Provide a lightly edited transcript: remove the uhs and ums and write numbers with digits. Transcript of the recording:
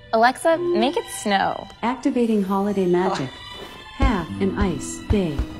Alexa, make it snow. Activating holiday magic. Have an ice day.